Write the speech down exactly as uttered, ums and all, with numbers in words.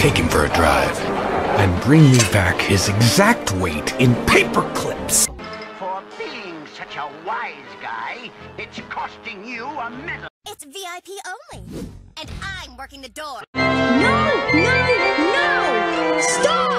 take him for a drive and bring me back his exact weight in paper clips. For being such a wise guy, it's costing you a medal. It's V I P only, and I'm working the door. No! No! No! Stop!